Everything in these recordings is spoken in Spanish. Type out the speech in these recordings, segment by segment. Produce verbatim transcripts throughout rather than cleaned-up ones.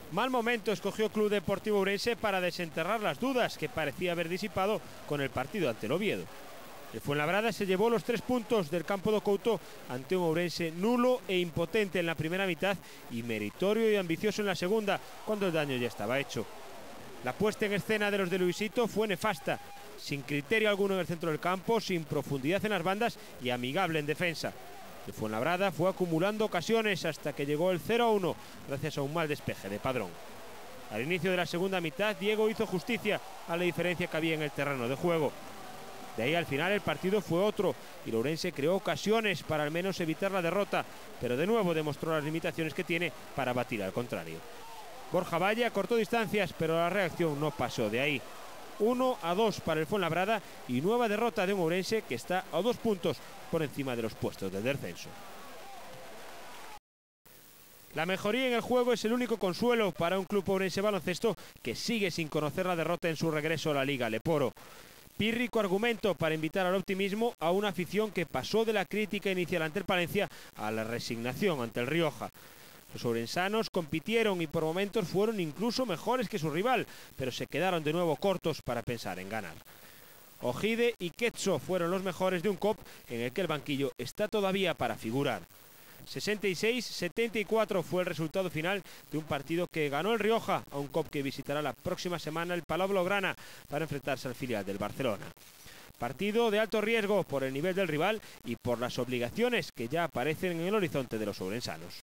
Mal momento escogió Club Deportivo Ourense para desenterrar las dudas que parecía haber disipado con el partido ante el Oviedo. El Fuenlabrada se llevó los tres puntos del campo do Couto ante un Ourense nulo e impotente en la primera mitad y meritorio y ambicioso en la segunda, cuando el daño ya estaba hecho. La puesta en escena de los de Luisito fue nefasta, sin criterio alguno en el centro del campo, sin profundidad en las bandas y amigable en defensa. El Fuenlabrada fue acumulando ocasiones hasta que llegó el cero a uno gracias a un mal despeje de Padrón. Al inicio de la segunda mitad, Diego hizo justicia a la diferencia que había en el terreno de juego. De ahí al final el partido fue otro y Ourense creó ocasiones para al menos evitar la derrota, pero de nuevo demostró las limitaciones que tiene para batir al contrario. Borja Valle acortó distancias, pero la reacción no pasó de ahí. uno a dos para el Fuenlabrada y nueva derrota de un Ourense que está a dos puntos por encima de los puestos del descenso. La mejoría en el juego es el único consuelo para un club ourense baloncesto que sigue sin conocer la derrota en su regreso a la Liga Leporo. Pírrico argumento para invitar al optimismo a una afición que pasó de la crítica inicial ante el Palencia a la resignación ante el Rioja. Los ourensanos compitieron y por momentos fueron incluso mejores que su rival, pero se quedaron de nuevo cortos para pensar en ganar. Ojide y Quetzo fueron los mejores de un C O P en el que el banquillo está todavía para figurar. sesenta y seis a setenta y cuatro fue el resultado final de un partido que ganó el Rioja a un C O P que visitará la próxima semana el Palau Blaugrana para enfrentarse al filial del Barcelona. Partido de alto riesgo por el nivel del rival y por las obligaciones que ya aparecen en el horizonte de los ourensanos.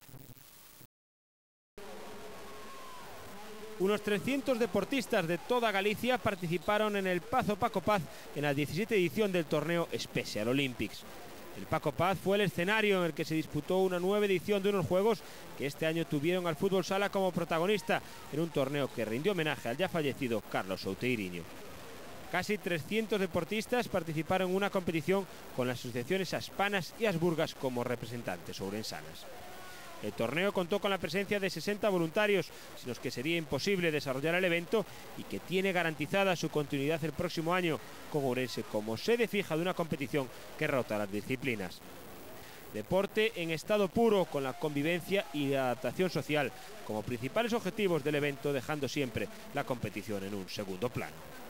Unos trescientos deportistas de toda Galicia participaron en el Pazo Paco Paz en la diecisiete edición del torneo Special Olympics. El Paco Paz fue el escenario en el que se disputó una nueva edición de unos Juegos que este año tuvieron al fútbol sala como protagonista en un torneo que rindió homenaje al ya fallecido Carlos Souteiriño. Casi trescientos deportistas participaron en una competición con las asociaciones Aspanas y Asburgas como representantes ourensanas. El torneo contó con la presencia de sesenta voluntarios, sin los que sería imposible desarrollar el evento y que tiene garantizada su continuidad el próximo año, con Ourense como sede fija de una competición que rota las disciplinas. Deporte en estado puro, con la convivencia y la adaptación social como principales objetivos del evento, dejando siempre la competición en un segundo plano.